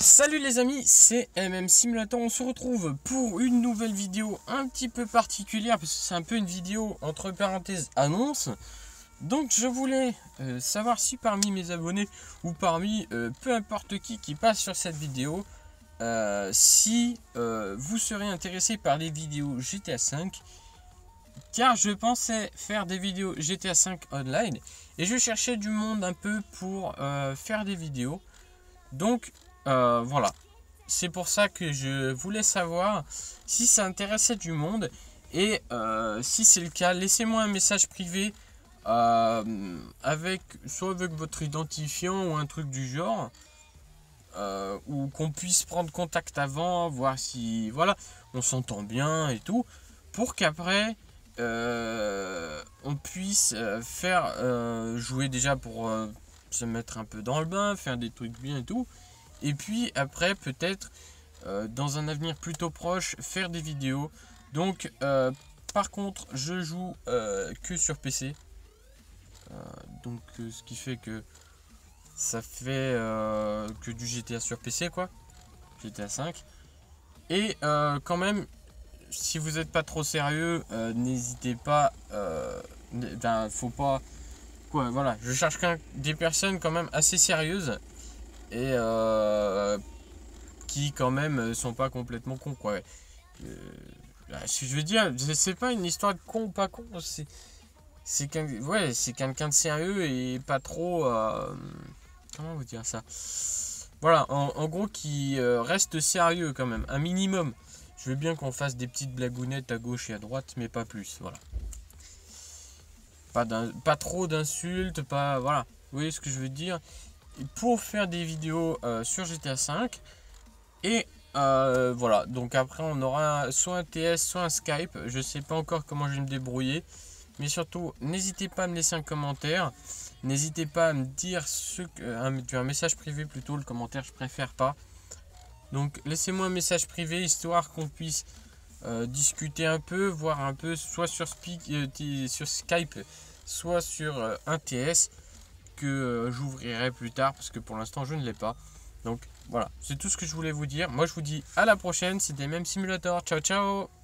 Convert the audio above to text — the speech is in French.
Salut les amis, c'est MM Simulator, on se retrouve pour une nouvelle vidéo un petit peu particulière parce que c'est un peu une vidéo entre parenthèses annonce. Donc je voulais savoir si parmi mes abonnés ou parmi peu importe qui passe sur cette vidéo, si vous serez intéressé par les vidéos GTA V, car je pensais faire des vidéos GTA V online et je cherchais du monde un peu pour faire des vidéos. Donc voilà, c'est pour ça que je voulais savoir si ça intéressait du monde. Et si c'est le cas, laissez-moi un message privé soit avec votre identifiant ou un truc du genre, ou qu'on puisse prendre contact avant, voir si voilà, on s'entend bien et tout, pour qu'après on puisse faire jouer déjà pour se mettre un peu dans le bain, faire des trucs bien et tout. Et puis après peut-être dans un avenir plutôt proche faire des vidéos. Donc par contre je joue que sur PC. Donc ce qui fait que ça fait que du GTA sur PC quoi. GTA 5. Et quand même, si vous n'êtes pas trop sérieux, n'hésitez pas. Faut pas. Quoi, voilà, je cherche des personnes quand même assez sérieuses et qui quand même sont pas complètement cons quoi. Ce que je veux dire, c'est pas une histoire de con ou pas con, c'est quelqu'un de sérieux et pas trop comment vous dire ça, voilà, en gros qui reste sérieux quand même, un minimum. Je veux bien qu'on fasse des petites blagounettes à gauche et à droite, mais pas plus, voilà. Pas trop d'insultes, pas, voilà, vous voyez ce que je veux dire. Pour faire des vidéos sur GTA V. Et voilà, donc après on aura soit un TS, soit un Skype. Je sais pas encore comment je vais me débrouiller. Mais surtout, n'hésitez pas à me laisser un commentaire. N'hésitez pas à me dire un message privé plutôt, le commentaire je préfère pas. Donc laissez-moi un message privé histoire qu'on puisse discuter un peu, voir un peu, soit sur Skype, soit sur un TS que j'ouvrirai plus tard parce que pour l'instant je ne l'ai pas. Donc voilà, c'est tout ce que je voulais vous dire. Moi je vous dis à la prochaine, c'était MM Simulator. Ciao ciao.